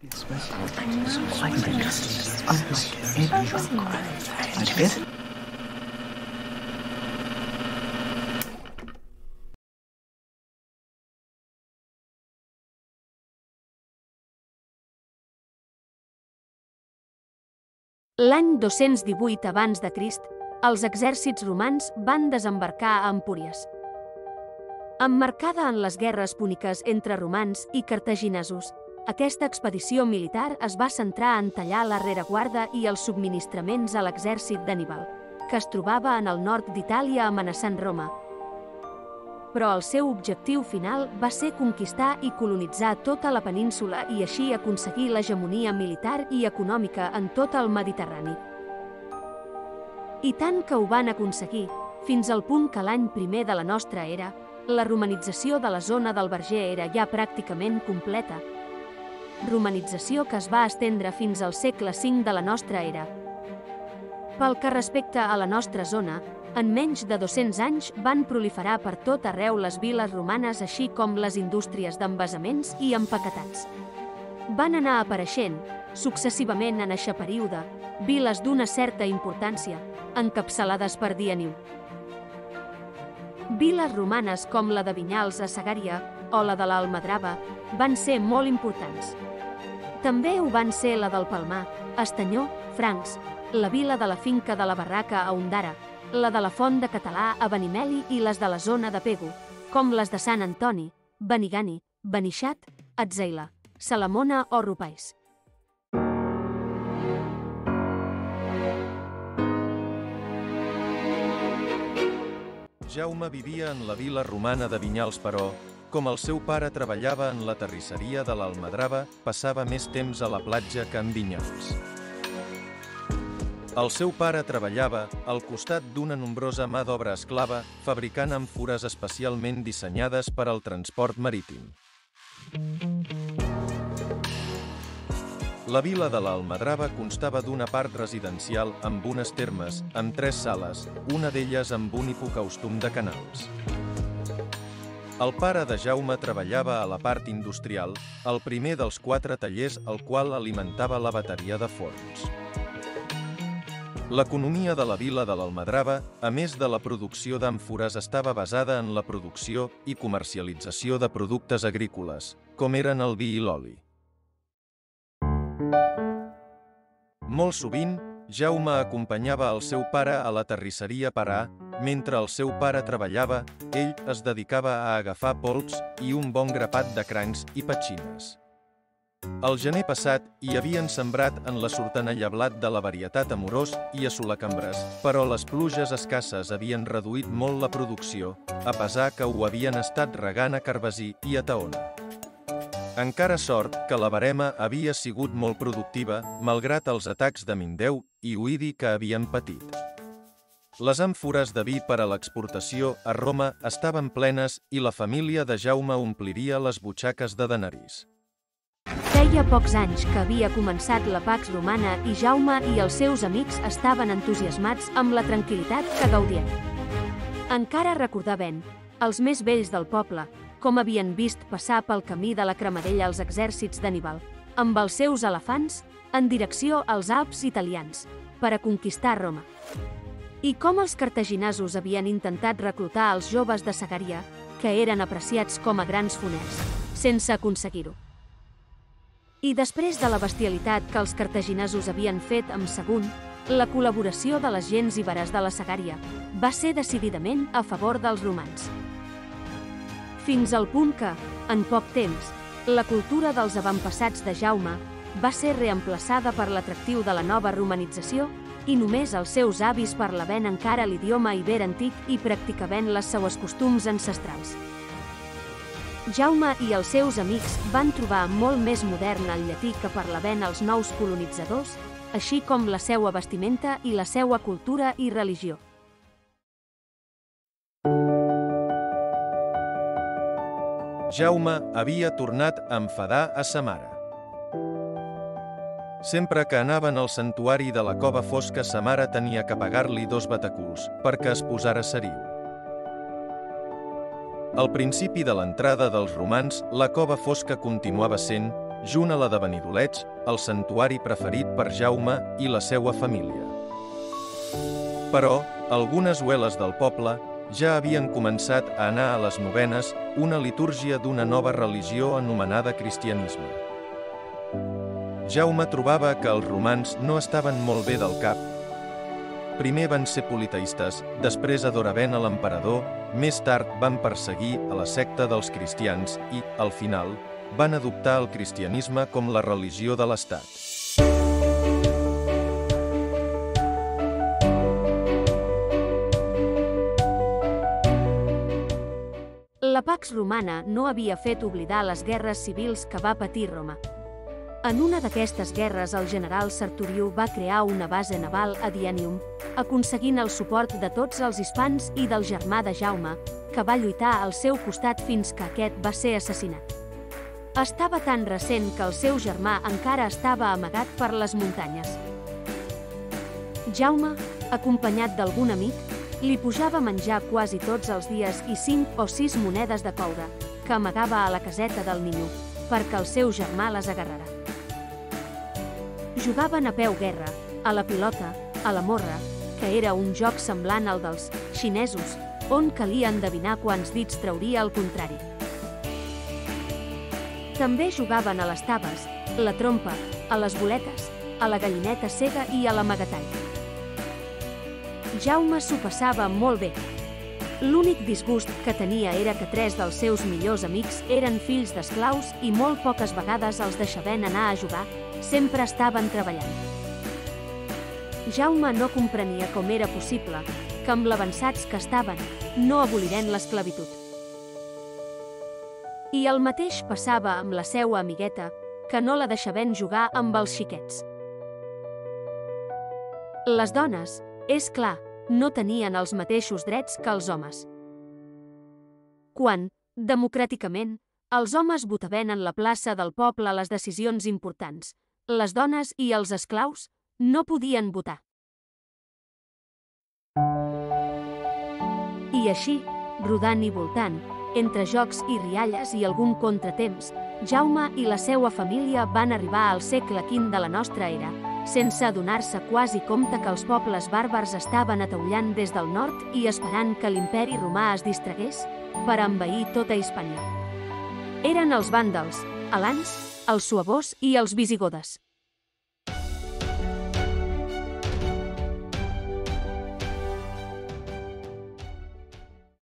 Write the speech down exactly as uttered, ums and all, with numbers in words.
This was quite fantastic, unlike any rock I'd visited. L'any dos-cents divuit abans de Crist, els exèrcits romans van desembarcar a Empúries. Emmarcada en les guerres púniques entre romans i cartaginesos, aquesta expedició militar es va centrar en tallar la rereguarda i els subministraments a l'exèrcit d'Anníbal, que es trobava en el nord d'Itàlia amenaçant Roma. Però el seu objectiu final va ser conquistar i colonitzar tota la península i així aconseguir l'hegemonia militar i econòmica en tot el Mediterrani. I tant que ho van aconseguir, fins al punt que l'any primer de la nostra era, la romanització de la zona del Verger era ja pràcticament completa. Romanització que es va estendre fins al segle cinc de la nostra era. Pel que respecta a la nostra zona, en menys de dos-cents anys van proliferar per tot arreu les viles romanes així com les indústries d'envasaments i empaquetats. Van anar apareixent, successivament en eixe període, viles d'una certa importància, encapçalades per Dianiu. Viles romanes com la de Vinyals a Sagària o la de l'Almadrava van ser molt importants. També ho van ser la del Palmar, Estanyó, Francs, la vila de la finca de la Barraca a Ondara, la de la Font de Català a Benimeli i les de la zona de Pego, com les de Sant Antoni, Benigani, Benixat, Atzeila, Salamona o Rupais. Jaume vivia en la vila romana de Vinyals, però, com el seu pare treballava en la terrisseria de l'Almadrava, passava més temps a la platja que en Vinyals. El seu pare treballava al costat d'una nombrosa mà d'obra esclava, fabricant àmfores especialment dissenyades per al transport marítim. La vila de l'Almadrava constava d'una part residencial amb unes termes, amb tres sales, una d'elles amb un hipocaustum de canals. El pare de Jaume treballava a la part industrial, el primer dels quatre tallers el qual alimentava la bateria de forns. L'economia de la vila de l'Almadrava, a més de la producció d'àmfores, estava basada en la producció i comercialització de productes agrícoles, com eren el vi i l'oli. Molt sovint, Jaume acompanyava el seu pare a la terrisseria Parà. Mentre el seu pare treballava, ell es dedicava a agafar polps i un bon grapat de crancs i petxines. El gener passat hi havien sembrat en la sortanella blat de la varietat Amorós i Assolacambres, però les pluges escasses havien reduït molt la producció, a pesar que ho havien estat regant a Carbasí i a Taona. Encara sort que la verema havia sigut molt productiva, malgrat els atacs de Mindeu i Oïdi que havien patit. Les àmfores de vi per a l'exportació a Roma estaven plenes i la família de Jaume ompliria les butxaques de denaris. Feia pocs anys que havia començat la Pax Romana i Jaume i els seus amics estaven entusiasmats amb la tranquil·litat que gaudien. Encara recordaven, els més vells del poble, com havien vist passar pel camí de la Cremadella els exèrcits d'Anníbal, amb els seus elefants, en direcció als Alps italians, per a conquistar Roma. I com els cartaginesos havien intentat reclutar els joves de Sagària, que eren apreciats com a grans foners, sense aconseguir-ho. I després de la bestialitat que els cartaginesos havien fet amb Sagunt, la col·laboració de les gens iberes de la Sagària va ser decididament a favor dels romans. Fins al punt que, en poc temps, la cultura dels avantpassats de Jaume va ser reemplaçada per l'atractiu de la nova romanització i només els seus avis parlaven encara l'idioma iber antic i practicaven les seues costums ancestrals. Jaume i els seus amics van trobar molt més modern el llatí que parlaven els nous colonitzadors, així com la seua vestimenta i la seua cultura i religió. Jaume havia tornat a enfadar a sa mare. Sempre que anaven al santuari de la Cova Fosca, sa mare tenia que pagar-li dos bataculs perquè es posara seriu. Al principi de l'entrada dels romans, la Cova Fosca continuava sent, junt a la de Benidolets, el santuari preferit per Jaume i la seua família. Però, algunes hueles del poble ja havien començat a anar a les novenes, una litúrgia d'una nova religió anomenada cristianisme. Jaume trobava que els romans no estaven molt bé del cap. Primer van ser politeistes, després adoraven a l'emperador, més tard van perseguir a la secta dels cristians i, al final, van adoptar el cristianisme com la religió de l'Estat. La Pax Romana no havia fet oblidar les guerres civils que va patir Roma. En una d'aquestes guerres, el general Sertoriu va crear una base naval a Dianium, aconseguint el suport de tots els hispans i del germà de Jaume, que va lluitar al seu costat fins que aquest va ser assassinat. Estava tan recent que el seu germà encara estava amagat per les muntanyes. Jaume, acompanyat d'algun amic, li pujava a menjar quasi tots els dies i cinc o sis monedes de coure, que amagava a la caseta del niño, perquè el seu germà les agarrarà. Jugaven a peu guerra, a la pilota, a la morra, que era un joc semblant al dels xinesos, on calia endevinar quants dits trauria el contrari. També jugaven a les taves, la trompa, a les boletes, a la gallineta cega i a l'amagatall. Jaume s'ho passava molt bé. L'únic disgust que tenia era que tres dels seus millors amics eren fills d'esclaus i molt poques vegades els deixaven anar a jugar, sempre estaven treballant. Jaume no comprenia com era possible que, amb l'avançats que estaven, no aboliren l'esclavitud. I el mateix passava amb la seua amigueta, que no la deixaven jugar amb els xiquets. Les dones, és clar, no tenien els mateixos drets que els homes. Quan, democràticament, els homes votaven en la plaça del poble les decisions importants, les dones i els esclaus no podien votar. I així, rodant i voltant, entre jocs i rialles i algun contratemps, Jaume i la seua família van arribar al segle quinze de la nostra era, sense adonar-se quasi compte que els pobles bàrbars estaven ataullant des del nord i esperant que l'imperi romà es distragués per envair tota Hispània. Eren els vàndals, alans, els suabors i els visigodes.